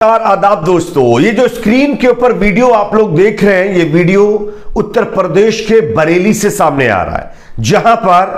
आदाब दोस्तों, ये जो स्क्रीन के ऊपर वीडियो आप लोग देख रहे हैं, ये वीडियो उत्तर प्रदेश के बरेली से सामने आ रहा है, जहां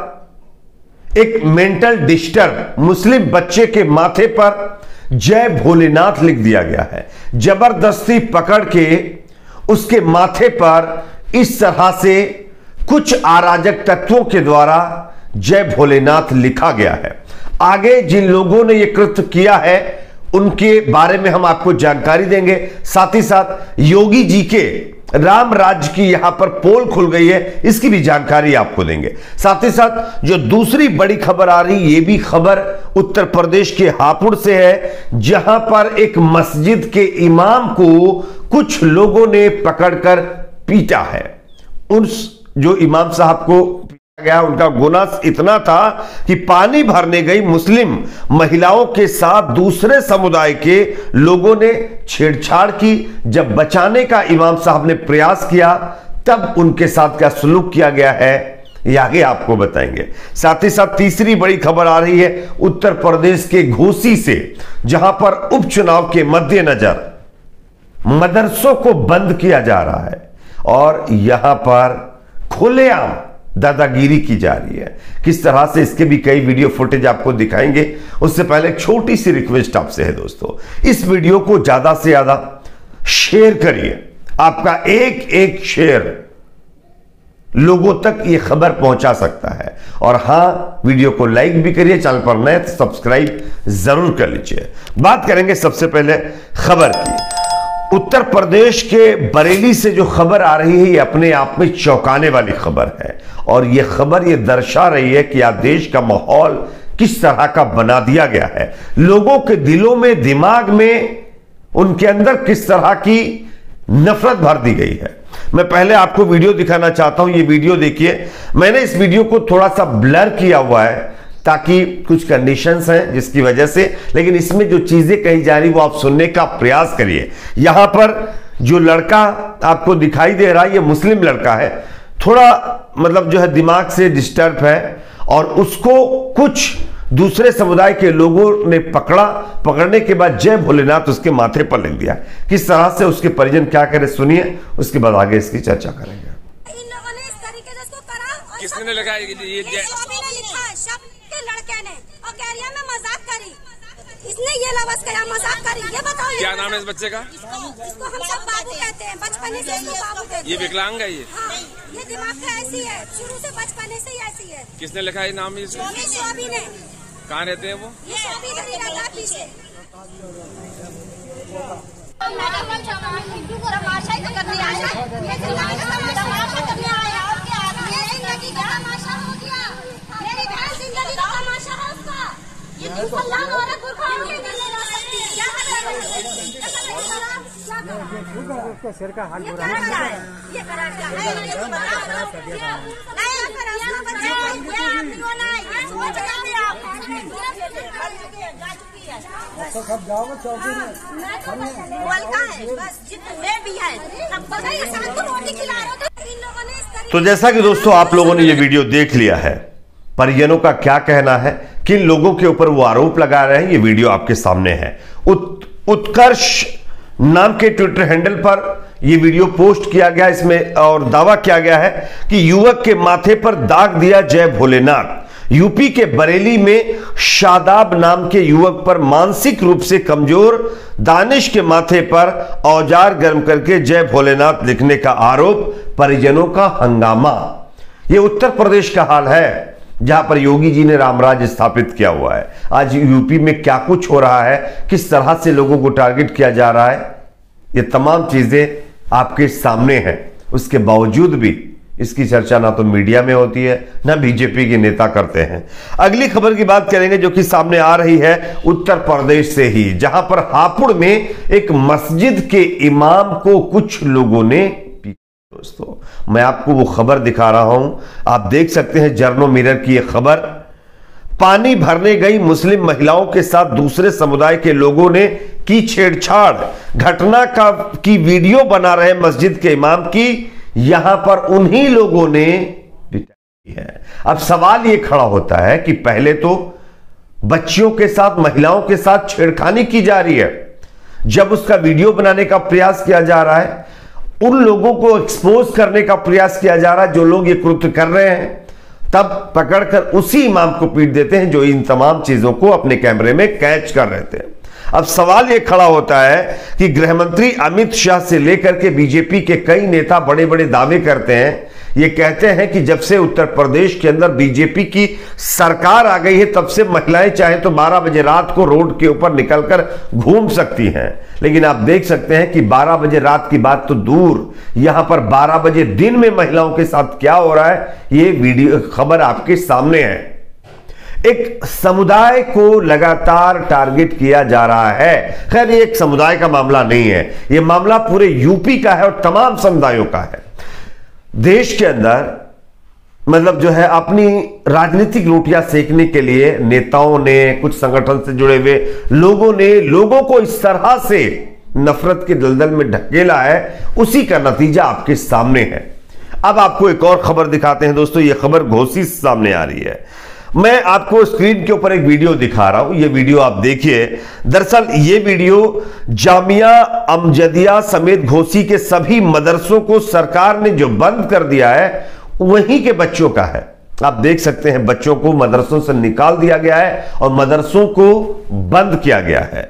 पर एक मेंटल डिस्टर्ब मुस्लिम बच्चे के माथे पर जय भोलेनाथ लिख दिया गया है। जबरदस्ती पकड़ के उसके माथे पर इस तरह से कुछ अराजक तत्वों के द्वारा जय भोलेनाथ लिखा गया है। आगे जिन लोगों ने यह कृत्य किया है उनके बारे में हम आपको जानकारी देंगे। साथ ही साथ योगी जी के राम राज्य की यहां पर पोल खुल गई है, इसकी भी जानकारी आपको देंगे। साथ ही साथ जो दूसरी बड़ी खबर आ रही, ये भी खबर उत्तर प्रदेश के हापुड़ से है, जहां पर एक मस्जिद के इमाम को कुछ लोगों ने पकड़कर पीटा है। उस जो इमाम साहब को गया, उनका गुनाह इतना था कि पानी भरने गई मुस्लिम महिलाओं के साथ दूसरे समुदाय के लोगों ने छेड़छाड़ की। जब बचाने का इमाम साहब ने प्रयास किया, तब उनके साथ क्या सलूक किया गया है, ये आगे आपको बताएंगे। साथ ही साथ तीसरी बड़ी खबर आ रही है उत्तर प्रदेश के घोसी से, जहां पर उपचुनाव के मद्देनजर मदरसों को बंद किया जा रहा है और यहां पर खुलेआम दादागिरी की जा रही है। किस तरह से, इसके भी कई वीडियो फुटेज आपको दिखाएंगे। उससे पहले एक छोटी सी रिक्वेस्ट आपसे है दोस्तों, इस वीडियो को ज्यादा से ज्यादा शेयर करिए। आपका एक एक शेयर लोगों तक ये खबर पहुंचा सकता है। और हां, वीडियो को लाइक भी करिए, चैनल पर नए तो सब्सक्राइब जरूर कर लीजिए। बात करेंगे सबसे पहले खबर की। उत्तर प्रदेश के बरेली से जो खबर आ रही है, ये अपने आप में चौंकाने वाली खबर है और ये खबर ये दर्शा रही है कि आज देश का माहौल किस तरह का बना दिया गया है। लोगों के दिलों में, दिमाग में, उनके अंदर किस तरह की नफरत भर दी गई है। मैं पहले आपको वीडियो दिखाना चाहता हूं। ये वीडियो देखिए, मैंने इस वीडियो को थोड़ा सा ब्लर किया हुआ है ताकि कुछ कंडीशंस हैं जिसकी वजह से, लेकिन इसमें जो चीजें कही जा रही वो आप सुनने का प्रयास करिए। यहां पर जो लड़का आपको दिखाई दे रहा है, ये मुस्लिम लड़का है, थोड़ा मतलब जो है दिमाग से डिस्टर्ब है और उसको कुछ दूसरे समुदाय के लोगों ने पकड़ने के बाद जय भोलेनाथ उसके माथे पर लिख दिया। किस तरह से उसके परिजन क्या करे सुनिए, उसके बाद आगे इसकी चर्चा करेंगे। इन लोगों ने इस तरीके से इसको करा। किसने लिखा है ये लिखा है शब्द के लड़के ने और कैरियर में मजाक करी। इसने ये लफ्ज़ कहा, मजाक करी। ये बताओ क्या नाम है इस बच्चे का? इसको हम सब बाबू कहते हैं, बचपन से इसको बाबू कहते हैं। ये विकलांग है ये? हाँ, ये दिमाग का ऐसी है, शुरू से बचपन से ही ऐसी है। किसने लिखा है नाम? ये स्वामी ने। कहाँ रहते हैं वो? ये स्वामी इधर ही रहता है पीछे। हिंदू को तमाशा ही करने आया, तमाशा करने आया और क्या जिंदगी का तमाशा हो गया। मेरी बहन जिंदगी का तमाशा है उसका। ये मुसलमान औरत बुर्खा में नहीं जा सकती। क्या उसका सिर का हाल ये करा क्या है? ये करा क्या है? ये तो बता दो। नहीं करा इसको बच्चे को ना ये सोच रहे हैं आप। तो सब जाओगे चौकी में बोलता है बस जितने भी है सब बस ये शाम को रोटी खिला रहे थे। इन लोगों ने तो जैसा कि दोस्तों आप लोगों ने ये वीडियो देख लिया है, परिजनों का क्या कहना है, किन लोगों के ऊपर वो आरोप लगा रहे हैं, ये वीडियो आपके सामने है। उत्कर्ष नाम के ट्विटर हैंडल पर यह वीडियो पोस्ट किया गया, इसमें और दावा किया गया है कि युवक के माथे पर दाग दिया जय भोलेनाथ। यूपी के बरेली में शादाब नाम के युवक पर मानसिक रूप से कमजोर दानिश के माथे पर औजार गर्म करके जय भोलेनाथ लिखने का आरोप, परिजनों का हंगामा। यह उत्तर प्रदेश का हाल है जहां पर योगी जी ने राम राज्य स्थापित किया हुआ है। आज यूपी में क्या कुछ हो रहा है, किस तरह से लोगों को टारगेट किया जा रहा है, ये तमाम चीजें आपके सामने हैं। उसके बावजूद भी इसकी चर्चा ना तो मीडिया में होती है, ना बीजेपी के नेता करते हैं। अगली खबर की बात करेंगे जो कि सामने आ रही है उत्तर प्रदेश से ही, जहां पर हापुड़ में एक मस्जिद के इमाम को कुछ लोगों ने, दोस्तों मैं आपको वो खबर दिखा रहा हूं, आप देख सकते हैं जर्नो मिरर की यह खबर। पानी भरने गई मुस्लिम महिलाओं के साथ दूसरे समुदाय के लोगों ने की छेड़छाड़। घटना की वीडियो बना रहे मस्जिद के इमाम की यहां पर उन्हीं लोगों ने पिटाई है। अब सवाल यह खड़ा होता है कि पहले तो बच्चियों के साथ, महिलाओं के साथ छेड़खानी की जा रही है, जब उसका वीडियो बनाने का प्रयास किया जा रहा है, उन लोगों को एक्सपोज करने का प्रयास किया जा रहा है जो लोग ये कृत्य कर रहे हैं, तब पकड़कर उसी इमाम को पीट देते हैं जो इन तमाम चीजों को अपने कैमरे में कैच कर रहे थे। अब सवाल यह खड़ा होता है कि गृह मंत्री अमित शाह से लेकर के बीजेपी के कई नेता बड़े बड़े दावे करते हैं। ये कहते हैं कि जब से उत्तर प्रदेश के अंदर बीजेपी की सरकार आ गई है, तब से महिलाएं चाहे तो 12 बजे रात को रोड के ऊपर निकलकर घूम सकती हैं। लेकिन आप देख सकते हैं कि 12 बजे रात की बात तो दूर, यहां पर 12 बजे दिन में महिलाओं के साथ क्या हो रहा है, ये वीडियो खबर आपके सामने है। एक समुदाय को लगातार टारगेट किया जा रहा है। खैर, ये एक समुदाय का मामला नहीं है, यह मामला पूरे यूपी का है और तमाम समुदायों का है। देश के अंदर मतलब जो है अपनी राजनीतिक रोटियां सेकने के लिए नेताओं ने, कुछ संगठन से जुड़े हुए लोगों ने लोगों को इस तरह से नफरत के दलदल में ढकेला है, उसी का नतीजा आपके सामने है। अब आपको एक और खबर दिखाते हैं दोस्तों। यह खबर घोसी से सामने आ रही है। मैं आपको स्क्रीन के ऊपर एक वीडियो दिखा रहा हूं, यह वीडियो आप देखिए। दरअसल यह वीडियो जामिया अमजदिया समेत घोसी के सभी मदरसों को सरकार ने जो बंद कर दिया है, वहीं के बच्चों का है। आप देख सकते हैं, बच्चों को मदरसों से निकाल दिया गया है और मदरसों को बंद किया गया है,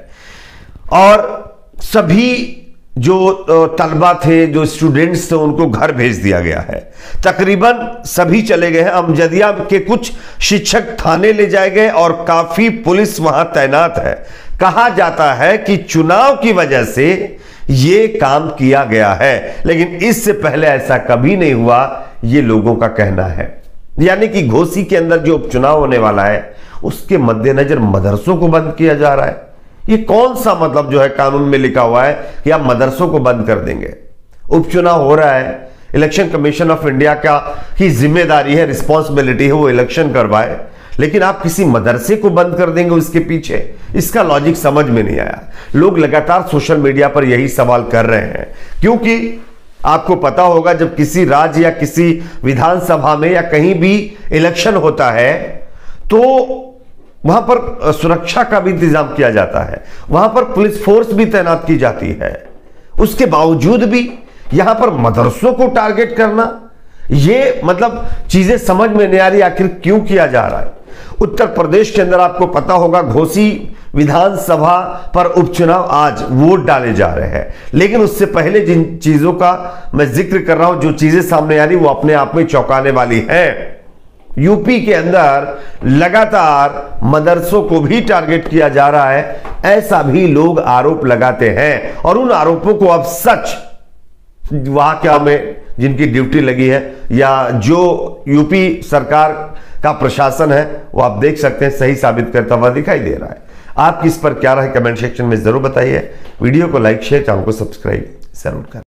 और सभी जो तलबा थे, जो स्टूडेंट्स थे, उनको घर भेज दिया गया है। तकरीबन सभी चले गए हैं। अमजदिया के कुछ शिक्षक थाने ले जाए गए और काफी पुलिस वहां तैनात है। कहा जाता है कि चुनाव की वजह से यह काम किया गया है, लेकिन इससे पहले ऐसा कभी नहीं हुआ, यह लोगों का कहना है। यानी कि घोसी के अंदर जो उपचुनाव होने वाला है, उसके मद्देनजर मदरसों को बंद किया जा रहा है। ये कौन सा मतलब जो है कानून में लिखा हुआ है कि आप मदरसों को बंद कर देंगे? उपचुनाव हो रहा है, इलेक्शन कमीशन ऑफ इंडिया की जिम्मेदारी है, रिस्पॉन्सिबिलिटी है, वो इलेक्शन करवाए, लेकिन आप किसी मदरसे को बंद कर देंगे उसके पीछे? इसका लॉजिक समझ में नहीं आया। लोग लगातार सोशल मीडिया पर यही सवाल कर रहे हैं, क्योंकि आपको पता होगा जब किसी राज्य या किसी विधानसभा में या कहीं भी इलेक्शन होता है तो वहां पर सुरक्षा का भी इंतजाम किया जाता है, वहां पर पुलिस फोर्स भी तैनात की जाती है। उसके बावजूद भी यहां पर मदरसों को टारगेट करना, ये मतलब चीजें समझ में नहीं आ रही, आखिर क्यों किया जा रहा है। उत्तर प्रदेश के अंदर आपको पता होगा घोसी विधानसभा पर उपचुनाव, आज वोट डाले जा रहे हैं, लेकिन उससे पहले जिन चीजों का मैं जिक्र कर रहा हूं, जो चीजें सामने आ रही, वो अपने आप में चौंकाने वाली है। यूपी के अंदर लगातार मदरसों को भी टारगेट किया जा रहा है, ऐसा भी लोग आरोप लगाते हैं, और उन आरोपों को अब सच वहां क्या में जिनकी ड्यूटी लगी है या जो यूपी सरकार का प्रशासन है, वो आप देख सकते हैं सही साबित करता हुआ दिखाई दे रहा है। आपकी इस पर क्या राय, कमेंट सेक्शन में जरूर बताइए। वीडियो को लाइक, शेयर, चैनल को सब्सक्राइब जरूर करें।